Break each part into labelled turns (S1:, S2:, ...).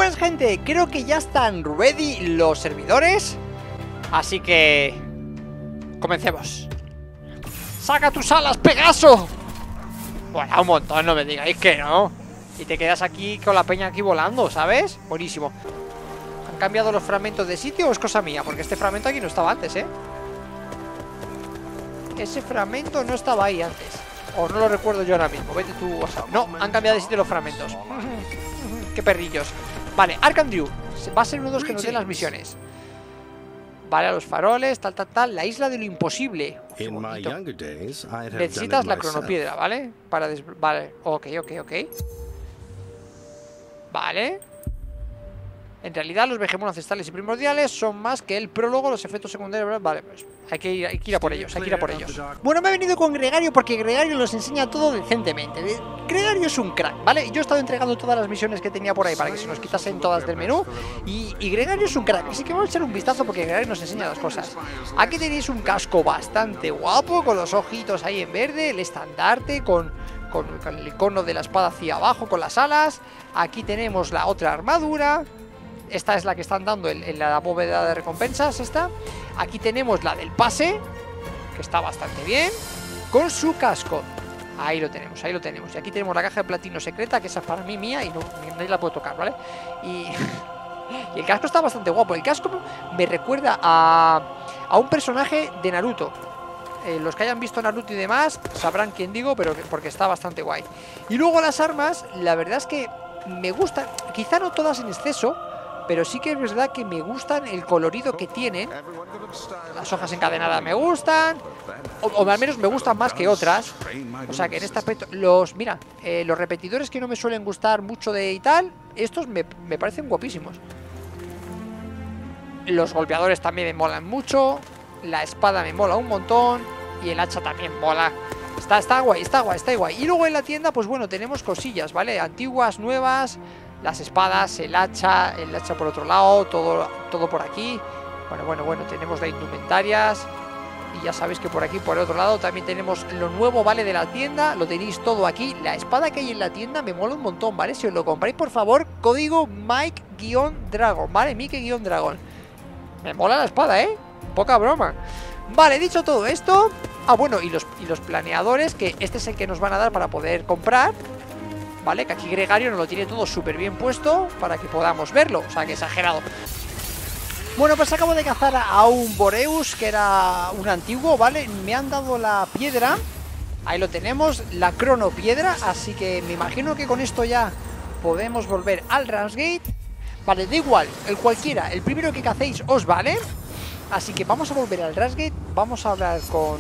S1: buenas, gente, creo que ya están ready los servidores, así que comencemos. ¡Saca tus alas, Pegaso! Bueno, un montón, no me digáis que no. Y te quedas aquí con la peña aquí volando, ¿sabes? Buenísimo. ¿Han cambiado los fragmentos de sitio o es cosa mía? Porque este fragmento aquí no estaba antes, ¿eh? Ese fragmento no estaba ahí antes. O no lo recuerdo yo ahora mismo. Vete tú a saber. No, han cambiado de sitio los fragmentos. Qué perrillos. Vale, Arcandrew va a ser uno de los que nos den las misiones. Vale, a los faroles, tal. La isla de lo imposible. Necesitas la cronopiedra, ¿vale? Vale, ok. Vale. En realidad los Vegemon ancestrales y primordiales son más que el prólogo, los efectos secundarios. Vale, pues hay que ir a por ellos, Bueno, me he venido con Gregario porque Gregario nos enseña todo decentemente. Gregario es un crack, ¿vale? Yo he estado entregando todas las misiones que tenía por ahí para que se nos quitasen todas del menú. Y Gregario es un crack, así que vamos a echar un vistazo porque Gregario nos enseña las cosas. Aquí tenéis un casco bastante guapo, con los ojitos ahí en verde, el estandarte con el icono de la espada hacia abajo, con las alas. Aquí tenemos la otra armadura. Esta es la que están dando en la bóveda de recompensas, esta. Aquí tenemos la del pase, que está bastante bien, con su casco. Ahí lo tenemos. Y aquí tenemos la caja de platino secreta, que esa es para mí mía y nadie la puedo tocar, ¿vale? Y el casco está bastante guapo. El casco me recuerda a un personaje de Naruto. Los que hayan visto Naruto y demás sabrán quién digo, pero porque está bastante guay. Y luego las armas, la verdad es que me gustan, quizá no todas en exceso, pero sí que es verdad que me gustan el colorido que tienen. Las hojas encadenadas me gustan, o al menos me gustan más que otras. O sea que en este aspecto, los repetidores que no me suelen gustar mucho de y tal, estos me parecen guapísimos. Los golpeadores también me molan mucho. La espada me mola un montón. Y el hacha también mola. Está guay. Y luego en la tienda, pues bueno, tenemos cosillas, ¿vale? Antiguas, nuevas. Las espadas, el hacha por otro lado, todo por aquí. Bueno, tenemos las indumentarias. Y ya sabéis que por aquí, por el otro lado, también tenemos lo nuevo, ¿vale? De la tienda, lo tenéis todo aquí. La espada que hay en la tienda me mola un montón, ¿vale? Si os lo compráis, por favor, código Mike-Dragon, ¿vale? Mike-Dragon. Me mola la espada, ¿eh? Poca broma. Vale, dicho todo esto. Ah, bueno, y los planeadores, que este es el que nos van a dar para poder comprar. Vale, que aquí Gregario nos lo tiene todo súper bien puesto para que podamos verlo, o sea, que exagerado. Bueno, pues acabo de cazar a un Boreus, que era un antiguo, ¿vale? Me han dado la piedra, ahí lo tenemos, la cronopiedra, así que me imagino que con esto ya podemos volver al Ramsgate. Vale, da igual, el cualquiera, el primero que cacéis os vale. Así que vamos a volver al Ramsgate, vamos a hablar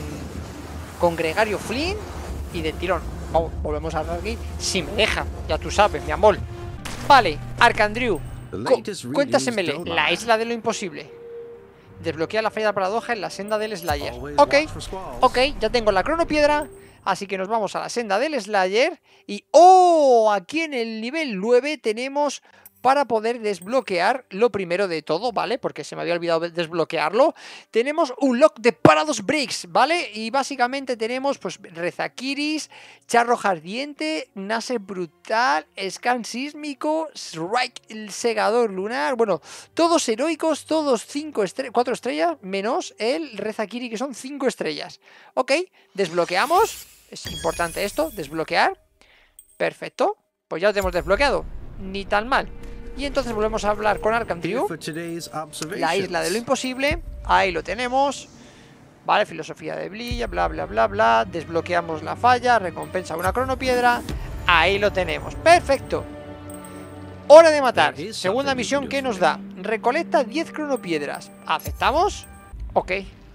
S1: con Gregario Flynn y de tirón. Vamos, volvemos al Ramsgate, si me deja, ya tú sabes, mi amor. Vale, Arcandrew, cuéntasemele, la isla de lo imposible. Desbloquea la falla de paradoja en la senda del Slayer. Ok, ya tengo la cronopiedra, así que nos vamos a la senda del Slayer. Y aquí en el nivel 9 tenemos para poder desbloquear lo primero de todo, ¿vale? Porque se me había olvidado desbloquearlo. Tenemos un lock de Paradox Bricks, ¿vale? Y básicamente tenemos, pues, Rezakiris, Charro Ardiente, Nase Brutal, Scan Sísmico, Strike, el Segador Lunar. Bueno, todos heroicos, todos 4 estrellas, menos el Rezakiri, que son 5 estrellas. Ok, desbloqueamos. Es importante esto, desbloquear. Perfecto, pues ya lo tenemos desbloqueado. Ni tan mal. Y entonces volvemos a hablar con Arcandrew. La isla de lo imposible. Ahí lo tenemos. Vale, filosofía de Blilla, bla. Desbloqueamos la falla, recompensa una cronopiedra. Ahí lo tenemos, perfecto. Hora de matar, segunda misión que nos da. Recolecta 10 cronopiedras. ¿Aceptamos? Ok.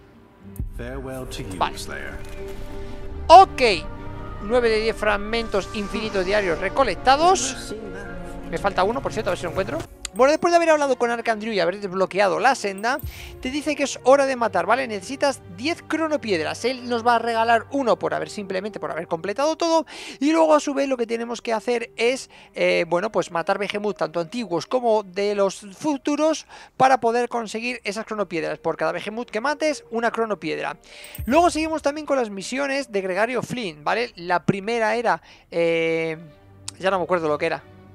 S1: Vale. Ok, 9 de 10 fragmentos infinitos diarios recolectados. Me falta uno, por cierto, a ver si lo encuentro. Bueno, después de haber hablado con Arcandrew y haber desbloqueado la senda, te dice que es hora de matar, ¿vale? Necesitas 10 cronopiedras. Él nos va a regalar uno simplemente por haber completado todo. Y luego a su vez lo que tenemos que hacer es, bueno, pues matar Behemoth, tanto antiguos como de los futuros, para poder conseguir esas cronopiedras. Por cada Behemoth que mates, una cronopiedra. Luego seguimos también con las misiones de Gregario Flynn, ¿vale? La primera era... ya no me acuerdo lo que era.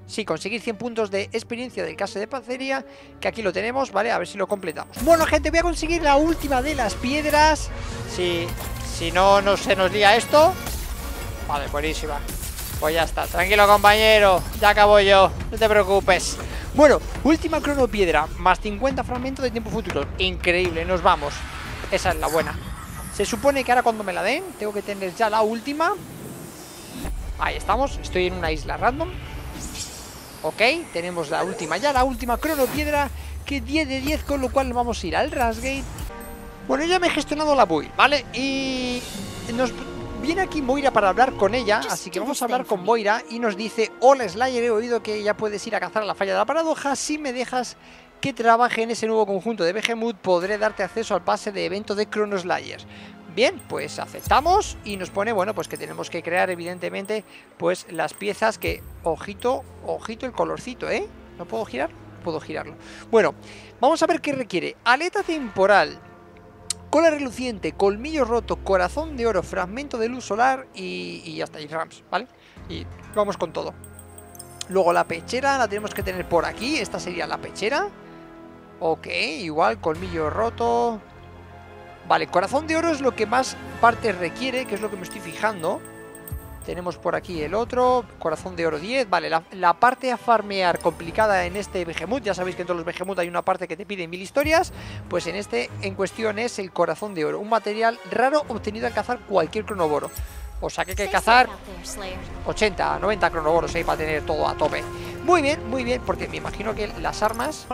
S1: Sí, conseguir 100 puntos de experiencia del caso de Panceria, que aquí lo tenemos, ¿vale? A ver si lo completamos. Bueno, gente, voy a conseguir la última de las piedras. Si no se nos lía esto. Vale, buenísima. Pues ya está, tranquilo, compañero. Ya acabo yo, no te preocupes. Bueno, última cronopiedra, más 50 fragmentos de tiempo futuro. Increíble, nos vamos. Esa es la buena. Se supone que ahora cuando me la den, tengo que tener ya la última. Ahí estamos, estoy en una isla random. Ok, tenemos la última ya, la última cronopiedra, que 10 de 10, con lo cual vamos a ir al Rasgate. Bueno, ya me he gestionado la build, ¿vale? Y nos viene aquí Moira para hablar con ella, así que vamos a hablar con Moira. Y nos dice: hola Slayer, he oído que ya puedes ir a cazar a la falla de la paradoja. Si me dejas que trabaje en ese nuevo conjunto de Behemoth, podré darte acceso al pase de evento de Chrono Slayers. Bien, pues aceptamos y nos pone, bueno, pues que tenemos que crear evidentemente pues las piezas que, ojito, ojito el colorcito, ¿eh? ¿No puedo girar? Puedo girarlo. Bueno, vamos a ver qué requiere. Aleta temporal, cola reluciente, colmillo roto, corazón de oro, fragmento de luz solar y ya está, y rams, ¿vale? Y vamos con todo. Luego la pechera la tenemos que tener por aquí, esta sería la pechera. Ok, igual, colmillo roto. Vale, corazón de oro es lo que más partes requiere, que es lo que me estoy fijando. Tenemos por aquí el otro, corazón de oro 10. Vale, la parte a farmear complicada en este Behemoth, ya sabéis que en todos los Behemoth hay una parte que te pide 1000 historias. Pues en este en cuestión es el corazón de oro, un material raro obtenido al cazar cualquier cronoboro. O sea que hay que cazar 80, 90 cronoboros ahí para tener todo a tope. Muy bien, porque me imagino que las armas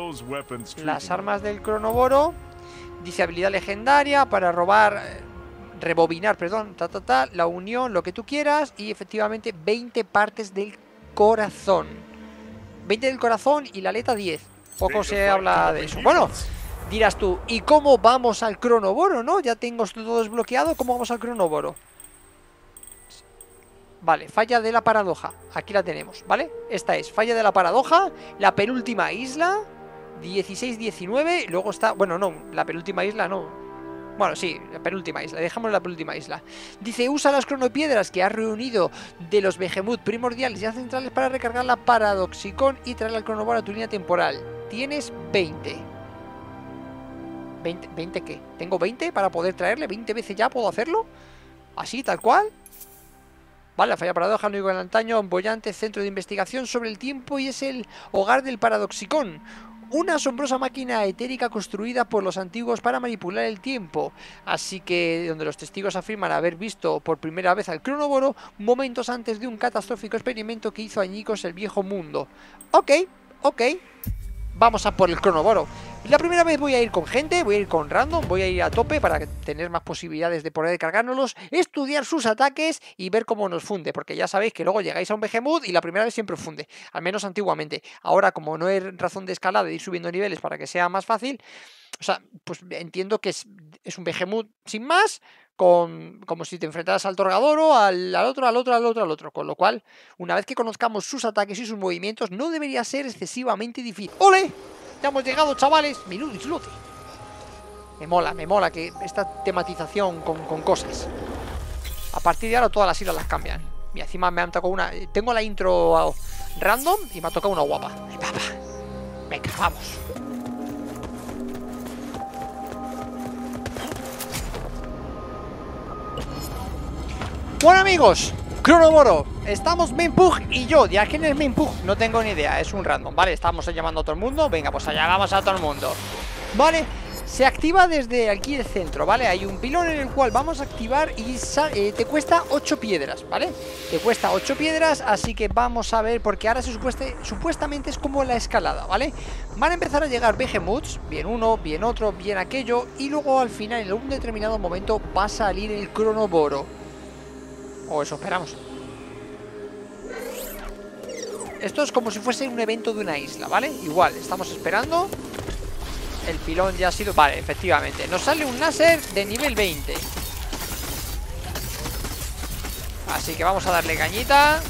S1: del cronoboro, dice habilidad legendaria para robar, rebobinar, perdón, la unión, lo que tú quieras. Y efectivamente 20 partes del corazón. 20 del corazón y la aleta 10. Poco se habla de eso. Bueno, dirás tú, ¿y cómo vamos al cronoboro, no? Ya tengo todo desbloqueado, ¿cómo vamos al cronoboro? Vale, falla de la paradoja. Aquí la tenemos, ¿vale? Esta es, falla de la paradoja, la penúltima isla, 16-19, luego está... Bueno, no, la penúltima isla no. Bueno, sí, la penúltima isla, dejamos la penúltima isla. Dice, usa las cronopiedras que has reunido de los Behemoth primordiales y centrales para recargar la paradoxicón y traer al cronoboro a tu línea temporal. Tienes 20. ¿20 qué? ¿Tengo 20 para poder traerle? ¿20 veces ya puedo hacerlo? ¿Así, tal cual? Vale, la falla paradoja, el único antaño, bollante centro de investigación sobre el tiempo y es el hogar del paradoxicón. Una asombrosa máquina etérica construida por los antiguos para manipular el tiempo. Así que, donde los testigos afirman haber visto por primera vez al cronoboro momentos antes de un catastrófico experimento que hizo añicos el viejo mundo. Ok. Vamos a por el cronoboro. La primera vez voy a ir con gente, voy a ir con random, voy a ir a tope para tener más posibilidades de poder cargárnoslos, estudiar sus ataques y ver cómo nos funde, porque ya sabéis que luego llegáis a un Behemoth y la primera vez siempre funde, al menos antiguamente. Ahora, como no hay razón de escalada de ir subiendo niveles para que sea más fácil, o sea, pues entiendo que es un Behemoth sin más, como si te enfrentaras al Torgadoro, al otro, con lo cual, una vez que conozcamos sus ataques y sus movimientos, no debería ser excesivamente difícil. ¡Ole! Ya hemos llegado, chavales. Minudis Luce. Me mola que esta tematización con cosas. A partir de ahora todas las islas las cambian. Y encima me han tocado una... Tengo la intro random y me ha tocado una guapa. Venga, vamos. Bueno, amigos, cronoboro. Estamos Mainpug y yo. ¿Ya quién es Mainpug? No tengo ni idea, es un random, ¿vale? Estamos llamando a todo el mundo. Venga, pues allá vamos a todo el mundo. Vale, se activa desde aquí el centro, ¿vale? Hay un pilón en el cual vamos a activar y te cuesta 8 piedras, ¿vale? Te cuesta 8 piedras, así que vamos a ver, porque ahora supuestamente es como la escalada, ¿vale? Van a empezar a llegar Behemoths, bien uno, bien otro, bien aquello, y luego al final, en un determinado momento, va a salir el cronoboro. O eso esperamos. Esto es como si fuese un evento de una isla, ¿vale? Igual, estamos esperando. El pilón ya ha sido... Vale, efectivamente. Nos sale un láser de nivel 20. Así que vamos a darle cañita.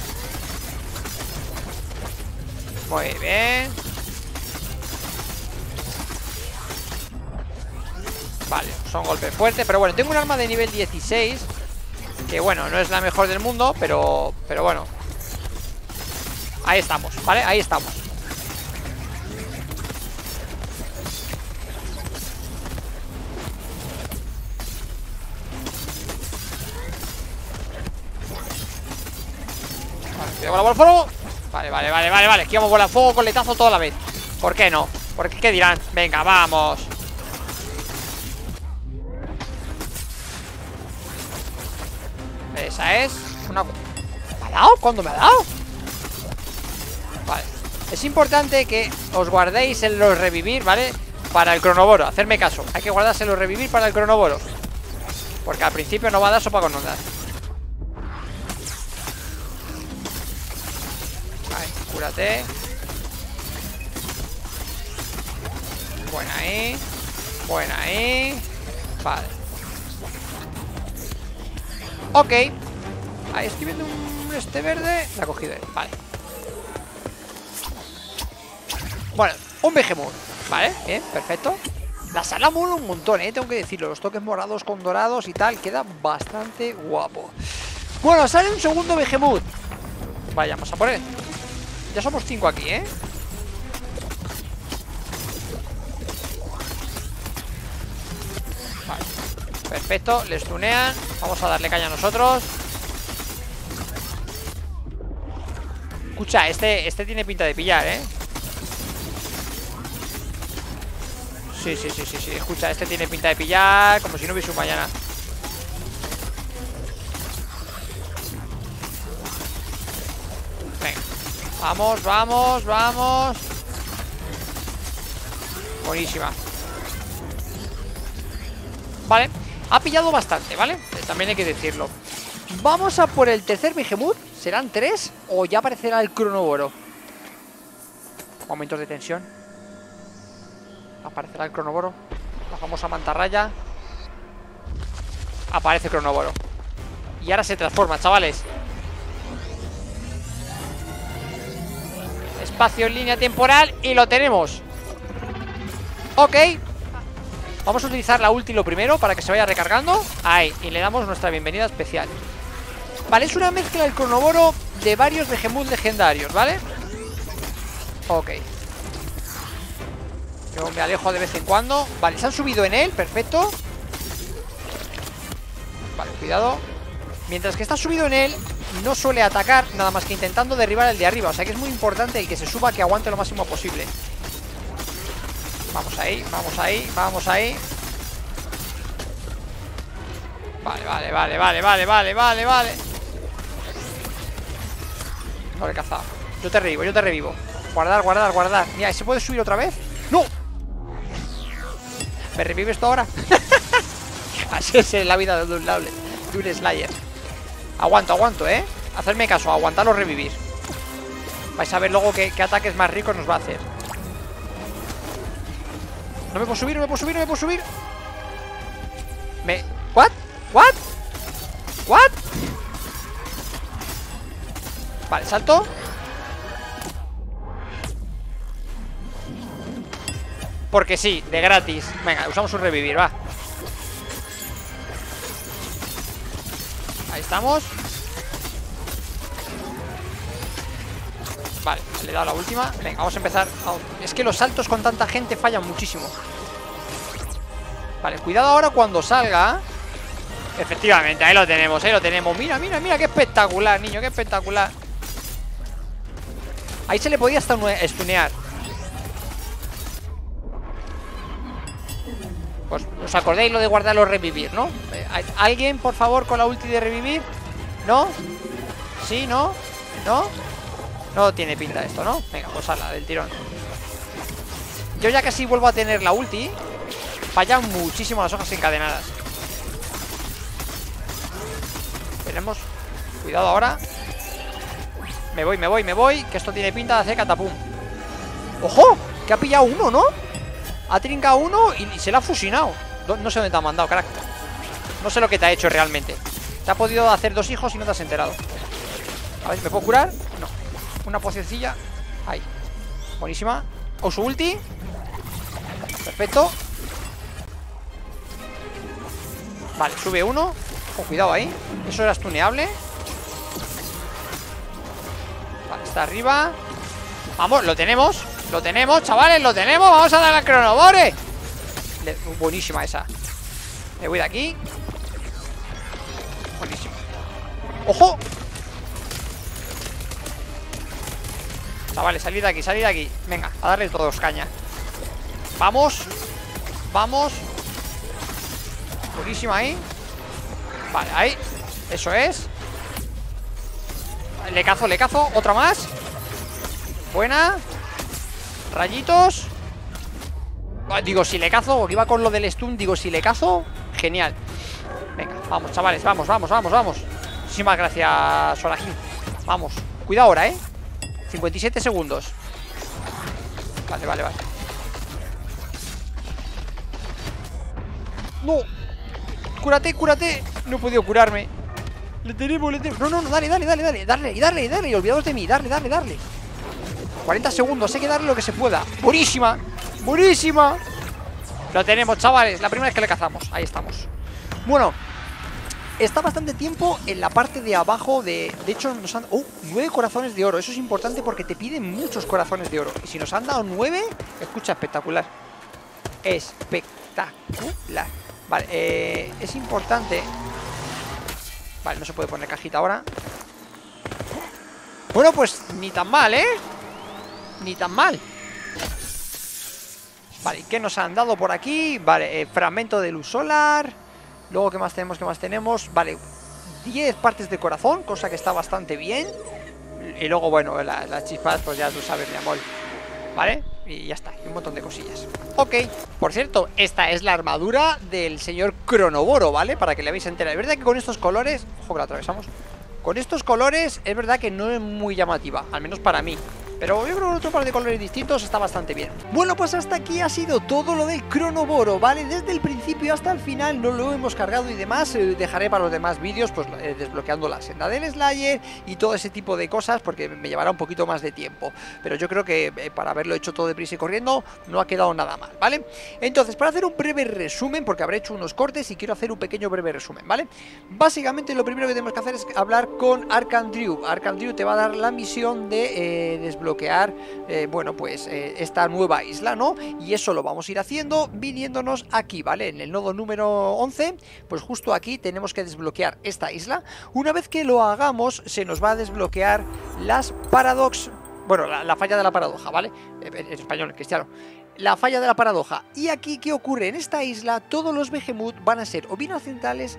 S1: Muy bien. Vale, son golpes fuertes. Pero bueno, tengo un arma de nivel 16. Que bueno, no es la mejor del mundo, pero bueno. Ahí estamos, ¿vale? Ahí estamos. Vale, bola de fuego. Vale. Esquivamos bola de fuego, coletazo toda la vez. ¿Por qué no? Porque ¿qué dirán? Venga, vamos. Esa es una... ¿Me ha dado? ¿Cuándo me ha dado? Vale. Es importante que os guardéis en los revivir, ¿vale? Para el cronoboro, hacerme caso. Hay que guardarse en los revivir para el cronoboro, porque al principio no va a dar sopa con ondas. Vale, cúrate. Buena ahí. Buena ahí. Vale. Ok. Ahí estoy viendo un este verde. La he cogido él, vale. Bueno, un Behemoth. Vale, bien, perfecto. La sala mola un montón, tengo que decirlo. Los toques morados con dorados y tal. Queda bastante guapo. Bueno, sale un segundo Behemoth. Vayamos a por él. Ya somos 5 aquí, Vale, perfecto, les tunean. Vamos a darle caña a nosotros. Escucha, este tiene pinta de pillar, Sí, escucha, este tiene pinta de pillar como si no hubiese un mañana. Venga, vamos. Buenísima. Vale, ha pillado bastante, ¿vale? También hay que decirlo. Vamos a por el tercer Behemoth. ¿Serán 3 o ya aparecerá el cronoboro? Momentos de tensión. Aparecerá el cronoboro. La famosa mantarraya. Aparece el cronoboro. Y ahora se transforma, chavales. Espacio en línea temporal. Y lo tenemos. Ok. Vamos a utilizar la ulti lo primero para que se vaya recargando. Ahí, y le damos nuestra bienvenida especial. Vale, es una mezcla del cronoboro de varios Behemoth legendarios, ¿vale? Ok. Yo me alejo de vez en cuando. Vale, se han subido en él, perfecto. Vale, cuidado. Mientras que está subido en él, no suele atacar, nada más que intentando derribar el de arriba. O sea que es muy importante el que se suba, que aguante lo máximo posible. Vamos ahí. Vale. No le he cazado. Yo te revivo. Guardar. Mira, ¿se puede subir otra vez? ¡No! ¿Me revives tú ahora? Así es la vida de un Slayer. Aguanto, Hacerme caso, aguantarlo, revivir. Vais a ver luego qué ataques más ricos nos va a hacer. No me puedo subir. ¿What? Vale, salto. Porque sí, de gratis. Venga, usamos un revivir, va. Ahí estamos. Vale, le he dado la última. Venga, vamos a empezar. Es que los saltos con tanta gente fallan muchísimo. Vale, cuidado ahora cuando salga. Efectivamente, ahí lo tenemos. Mira, qué espectacular, niño, qué espectacular. Ahí se le podía hasta stunear. Pues os acordáis lo de guardar los revivir, ¿no? ¿Alguien, por favor, con la ulti de revivir? ¿No? ¿Sí? ¿No? ¿No? No tiene pinta esto, ¿no? Venga, pues ala, del tirón. Yo ya casi vuelvo a tener la ulti. Fallan muchísimo las hojas encadenadas. Tenemos... Cuidado ahora. Me voy, que esto tiene pinta de hacer catapum. ¡Ojo! Que ha pillado uno, ¿no? Ha trincado uno y se la ha fusionado. No sé dónde te ha mandado, crack. No sé lo que te ha hecho realmente. Te ha podido hacer 2 hijos y no te has enterado. A ver, ¿me puedo curar? No. Una pocioncilla. Ahí. Buenísima. Uso ulti. Perfecto. Vale, sube uno. Con cuidado ahí. Eso era stuneable. Vale, Está arriba. Vamos, lo tenemos, chavales, lo tenemos. Vamos a dar al cronobore. Buenísima esa. Me voy de aquí. Buenísimo. ¡Ojo! Chavales, salid de aquí, salid de aquí. Venga, a darle todos caña. Vamos. Vamos. Buenísima ahí. Vale, ahí. Eso es. Le cazo. Otra más. Buena. Rayitos. Digo, si le cazo, porque iba con lo del stun. Digo, si le cazo, genial. Venga, vamos, chavales, vamos. Muchísimas gracias, Sorajín. Vamos, cuidado ahora, 57 segundos. Vale. No. Cúrate. No he podido curarme. Le tenemos. No, dale. Darle. Olvidaos de mí, darle. 40 segundos, hay que darle lo que se pueda. Buenísima. Lo tenemos, chavales, la primera vez que le cazamos. Ahí estamos. Bueno, está bastante tiempo en la parte de abajo de hecho nos han... 9 corazones de oro. Eso es importante porque te piden muchos corazones de oro. Y si nos han dado 9, escucha, espectacular. Espectacular. Vale, es importante. Vale, no se puede poner cajita ahora. Bueno, pues ni tan mal, ni tan mal. Vale, ¿qué nos han dado por aquí? Vale, fragmento de luz solar. Luego, ¿qué más tenemos? Vale, 10 partes de corazón, cosa que está bastante bien. Y luego, bueno, las chispas, pues ya tú sabes, mi amor. Vale, y ya está, y un montón de cosillas. Ok, por cierto, esta es la armadura del señor Cronoboro, ¿vale? Para que le veáis entera. Es verdad que con estos colores... Ojo que la atravesamos. Con estos colores es verdad que no es muy llamativa, al menos para mí. Pero yo creo que otro par de colores distintos está bastante bien. Bueno, pues hasta aquí ha sido todo lo del Cronoboro, ¿vale? Desde el principio hasta el final no lo hemos cargado y demás. Dejaré para los demás vídeos, pues desbloqueando la senda del Slayer y todo ese tipo de cosas, porque me llevará un poquito más de tiempo. Pero yo creo que para haberlo hecho todo deprisa y corriendo, no ha quedado nada mal, ¿vale? Entonces, para hacer un breve resumen, porque habré hecho unos cortes y quiero hacer un pequeño breve resumen, ¿vale? Básicamente lo primero que tenemos que hacer es hablar con Arcandrew. Arcandrew te va a dar la misión de desbloquear bueno, pues esta nueva isla, ¿no? Y eso lo vamos a ir haciendo viniéndonos aquí, ¿vale? En el nodo número 11, pues justo aquí tenemos que desbloquear esta isla. Una vez que lo hagamos, se nos va a desbloquear las paradox... Bueno, la falla de la paradoja, ¿vale? En español, en cristiano. La falla de la paradoja. Y aquí, ¿qué ocurre? En esta isla, todos los Behemoth van a ser o bien ancestrales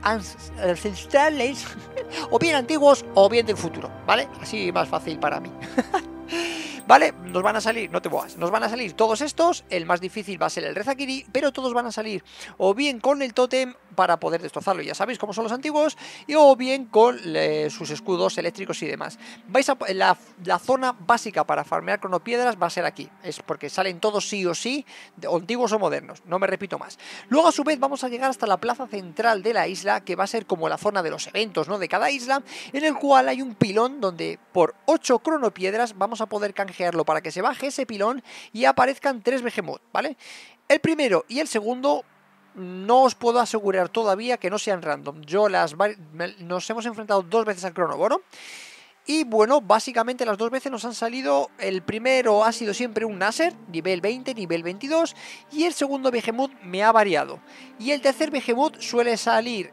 S1: o bien antiguos, o bien del futuro, ¿vale? Así más fácil para mí. Vale, nos van a salir, no te muevas, nos van a salir todos estos. El más difícil va a ser el Rezakiri, pero todos van a salir o bien con el tótem para poder destrozarlo, ya sabéis cómo son los antiguos, y o bien con sus escudos eléctricos y demás. Vais a la zona básica para farmear cronopiedras va a ser aquí, es porque salen todos sí o sí, antiguos o modernos, no me repito más. Luego a su vez vamos a llegar hasta la plaza central de la isla, que va a ser como la zona de los eventos, ¿no? De cada isla, en el cual hay un pilón donde por 8 cronopiedras vamos a poder canjearlo para que se baje ese pilón y aparezcan 3 Behemoth, ¿vale? El primero y el segundo no os puedo asegurar todavía que no sean random. Nos hemos enfrentado 2 veces al Cronoboro y bueno, básicamente las 2 veces nos han salido. El primero ha sido siempre un Nasser, nivel 20, nivel 22, y el segundo Behemoth me ha variado. Y el tercer Behemoth suele salir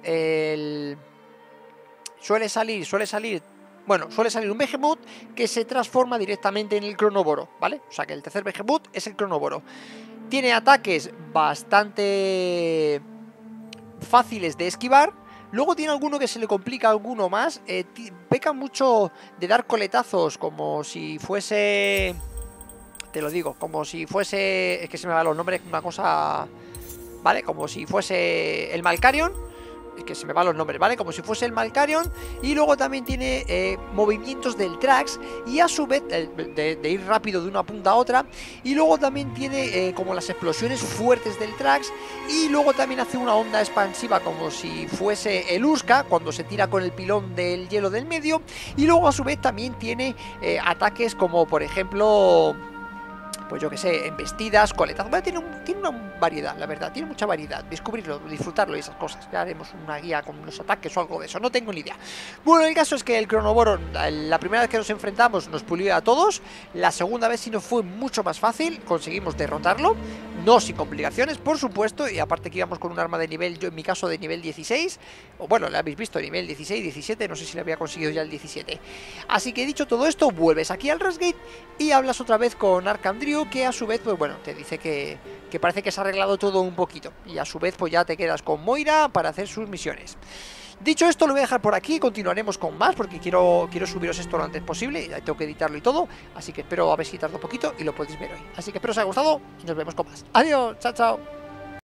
S1: un Behemoth que se transforma directamente en el Cronoboro, ¿vale? O sea que el tercer Behemoth es el Cronoboro. Tiene ataques bastante fáciles de esquivar. Luego tiene alguno que se le complica alguno más. Peca mucho de dar coletazos como si fuese... Te lo digo, como si fuese... Es que se me van los nombres, una cosa... ¿Vale? Como si fuese el Malcarion. Es que se me van los nombres, ¿vale? Como si fuese el Malcarion. Y luego también tiene movimientos del Trax. Y a su vez de ir rápido de una punta a otra. Y luego también tiene como las explosiones fuertes del Trax. Y luego también hace una onda expansiva como si fuese el Urska, cuando se tira con el pilón del hielo del medio. Y luego a su vez también tiene ataques como por ejemplo pues yo que sé, embestidas, coletazos. Bueno, tiene una variedad, la verdad, tiene mucha variedad. Descubrirlo, disfrutarlo y esas cosas. Ya haremos una guía con los ataques o algo de eso, no tengo ni idea. Bueno, el caso es que el Cronoboron, la primera vez que nos enfrentamos, nos pulió a todos. La segunda vez sí nos fue mucho más fácil, conseguimos derrotarlo, no sin complicaciones, por supuesto, y aparte que íbamos con un arma de nivel, yo en mi caso de nivel 16, o bueno, la habéis visto, nivel 16, 17, no sé si le había conseguido ya el 17. Así que dicho todo esto, vuelves aquí al Rashgate y hablas otra vez con Arcandriu, que a su vez, pues bueno, te dice que parece que se ha arreglado todo un poquito, y a su vez pues ya te quedas con Moira para hacer sus misiones. Dicho esto, lo voy a dejar por aquí, continuaremos con más porque quiero subiros esto lo antes posible, ya tengo que editarlo y todo, así que espero a ver si tardo un poquito y lo podéis ver hoy. Así que espero os haya gustado y nos vemos con más. Adiós, chao, chao.